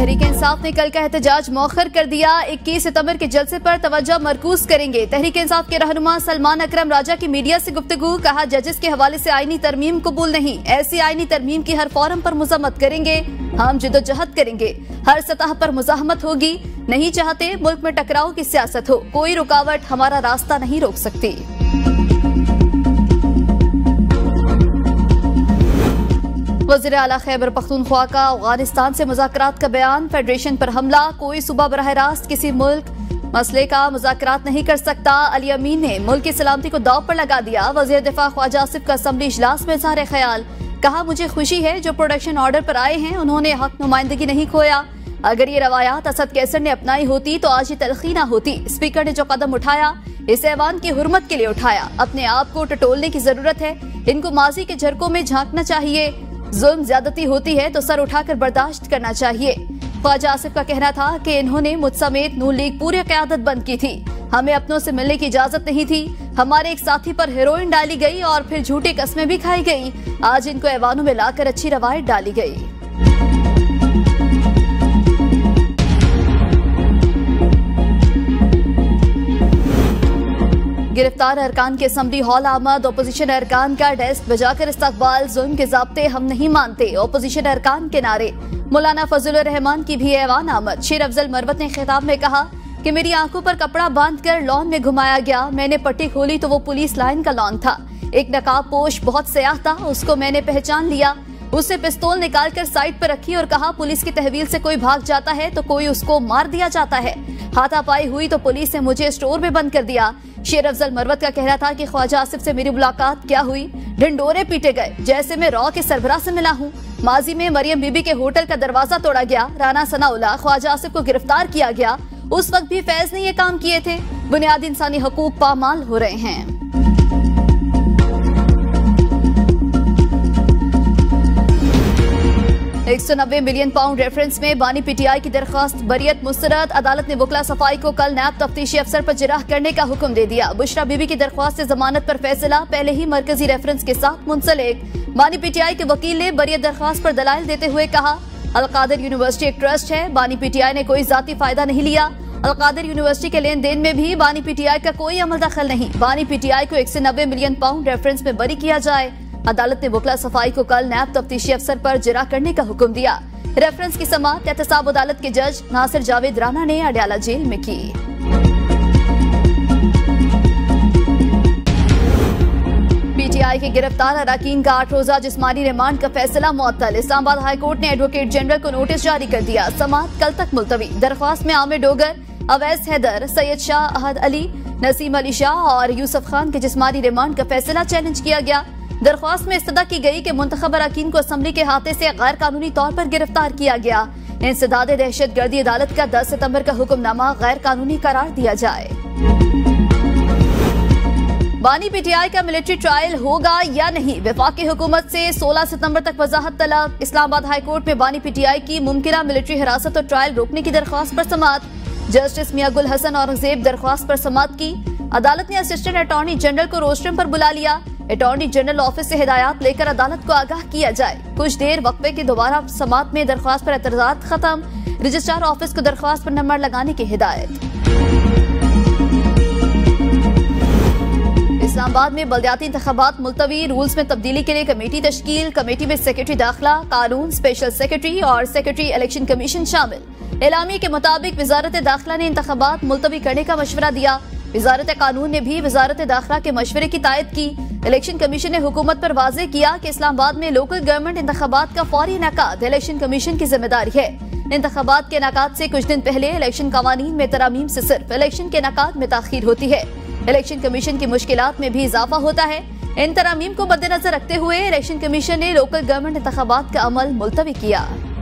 तहरीक इंसाफ ने कल का एहतजाज मौखर कर दिया। 21 सितंबर के जलसे पर तवज्जो मरकूज करेंगे। तहरीक इंसाफ के रहनुमा सलमान अकरम राजा की मीडिया से गुफ्तगू, कहा जजेस के हवाले से आईनी तरमीम कबूल नहीं, ऐसी आईनी तरमीम की हर फोरम पर मुजम्मत करेंगे। हम जिद्दोजहद करेंगे, हर सतह पर मुजाहमत होगी। नहीं चाहते मुल्क में टकराव की सियासत हो, कोई रुकावट हमारा रास्ता नहीं रोक सकती। वज़ीर आला खैबर पख्तूनख्वा का अफगानिस्तान से मुज़ाकरात का बयान। फेडरेशन पर हमला, कोई सूबा बराह रास्त किसी मुल्क मसले का मुज़ाकरात नहीं कर सकता। अली अमीन ने मुल्क की सलामती को दाव पर लगा दिया। वज़ीर दिफा ख्वाजा आसिफ का असम्बली इजलास में इज़हार ख्याल, कहा मुझे खुशी है जो प्रोडक्शन ऑर्डर पर आए हैं उन्होंने हक नुमाइंदगी नहीं खोया। अगर ये रवायात असद कैसर ने अपनाई होती तो आज ये तलखी न होती। स्पीकर ने जो कदम उठाया इसे ऐवान की हुर्मत के लिए उठाया। अपने आप को टटोलने की जरूरत है, इनको माजी के झरकों में झांकना चाहिए। जुल्म ज्यादती होती है तो सर उठाकर बर्दाश्त करना चाहिए। ख्वाजा आसिफ का कहना था कि इन्होंने मुझ समेत नून लीग पूरी क़यादत बंद की थी, हमें अपनों से मिलने की इजाजत नहीं थी। हमारे एक साथी पर हेरोइन डाली गई और फिर झूठी कस्में भी खाई गई। आज इनको ऐवानों में लाकर अच्छी रवायत डाली गई। गिरफ्तार अरकान के असम्बली हॉल आमद। ओपोजिशन अरकान का डेस्क बजाकर इस्तकबाल, जुल्म के ज़ाब्ते हम नहीं मानते, ओपोजिशन अरकान के नारे। मौलाना फजलुर रहमान की भी ऐवान आमद। शेर अफजल मरवत ने खिताब में कहा कि मेरी आंखों पर कपड़ा बांधकर लॉन में घुमाया गया। मैंने पट्टी खोली तो वो पुलिस लाइन का लॉन था। एक नकाब पोश बहुत सयाह था, उसको मैंने पहचान लिया। उससे पिस्तौल निकालकर साइड पर रखी और कहा पुलिस की तहवील से कोई भाग जाता है तो कोई उसको मार दिया जाता है। हाथापाई हुई तो पुलिस ने मुझे स्टोर में बंद कर दिया। शेर अफजल मरवत का कहना था कि ख्वाजा आसिफ से मेरी मुलाकात क्या हुई, ढिंडोरे पीटे गए जैसे मैं रॉ के सरबराह से मिला हूँ। माजी में मरियम बीबी के होटल का दरवाजा तोड़ा गया। राना सनाउल्लाह ख्वाजा आसिफ को गिरफ्तार किया गया, उस वक्त भी फैज ने ये काम किए थे। बुनियादी इंसानी हकूक पामाल हो रहे हैं। 190 मिलियन पाउंड रेफरेंस में बानी पीटीआई की दरख्वास्त बरियत मुस्तरद। अदालत ने बुकला सफाई को कल नैब तफ्तीशी अफसर पर जिरह करने का हुक्म दे दिया। बुशरा बीबी की दरख्वास्त से जमानत पर फैसला पहले ही मरकजी रेफरेंस के साथ मुंसलिक। बानी पीटीआई के वकील ने बरियत दरख्वास्त पर दलाइल देते हुए कहा अलकादिर यूनिवर्सिटी एक ट्रस्ट है, बानी पीटीआई ने कोई जाती फायदा नहीं लिया। अलकादिर यूनिवर्सिटी के लेन देन में भी बानी पीटीआई का कोई अमल दखल नहीं। बानी पीटीआई को 190 मिलियन पाउंड रेफरेंस में बरी किया जाए। अदालत ने बुकला सफाई को कल नैब तफ्तीशी अफसर पर जिरह करने का हुक्म दिया। रेफरेंस की समाअत एहतसाब अदालत के जज नासिर जावेद राना ने अडयाला जेल में की। पीटीआई के गिरफ्तार अरकान का 8 रोजा जिस्मानी रिमांड का फैसला मुअत्तल। इस्लामाबाद हाई कोर्ट ने एडवोकेट जनरल को नोटिस जारी कर दिया। समाअत कल तक मुलतवी। दरख्वास्त में आमिर डोगर, अवैस हैदर, सैयद शाह, अहद अली, नसीम अली शाह और यूसुफ खान के जिस्मानी रिमांड का फैसला चैलेंज किया गया। दरख्वास्त में इस्तदा की गई कि मुंतखब अरकान को असम्बली के हाथे से गैर कानूनी तौर पर गिरफ्तार किया गया। इंसदाद दहशत गर्दी अदालत का 10 सितंबर का हुक्मनामा गैर कानूनी करार दिया जाए। बानी पीटीआई का मिलिट्री ट्रायल होगा या नहीं, वफाकी हुकूमत से 16 सितंबर तक वजाहत तलब। इस्लामाबाद हाई कोर्ट में बानी पीटीआई की मुमकिना मिलिट्री हिरासत और ट्रायल रोकने की दरख्वास्त पर समाअत। जस्टिस मियां गुल हसन औरंगजेब दरख्वास्त पर समाअत की। अदालत ने असिस्टेंट अटॉर्नी जनरल को रोस्ट्रम पर बुला लिया। अटॉर्नी जनरल ऑफिस से हिदायत लेकर अदालत को आगाह किया जाए। कुछ देर वक्फे के दोबारा समाअत में दरख्वास्त पर एतराज़ात खत्म। रजिस्ट्रार ऑफिस को दरख्वास्त पर नंबर लगाने की हिदायत। इस्लामाबाद में बल्दियाती इंतखाबात मुलतवी। रूल्स में तब्दीली के लिए कमेटी तश्कील। कमेटी में सेक्रेटरी दाखिला, कानून, स्पेशल सेक्रेटरी और सेक्रेटरी इलेक्शन कमीशन शामिल। एलामी के मुताबिक वजारत दाखिला ने इंतखाबात मुलतवी करने का मशवरा दिया। वजारत कानून ने भी वजारत दाखिला के मशवरे की तायद की। इलेक्शन कमीशन ने हुकूमत पर वाज़ेह किया कि इस्लामाबाद में लोकल गवर्नमेंट इंतखाबात का फौरी इनेकाद इलेक्शन कमीशन की जिम्मेदारी है। इंतखाबात के इनेकाद से कुछ दिन पहले इलेक्शन कवानीन में तरामीम से सिर्फ इलेक्शन के इनेकाद में ताखीर होती है। इलेक्शन कमीशन की मुश्किलात में भी इजाफा होता है। इन तरामीम को मद्देनजर रखते हुए इलेक्शन कमीशन ने लोकल गवर्नमेंट इंतखाबात का अमल मुलतवी किया।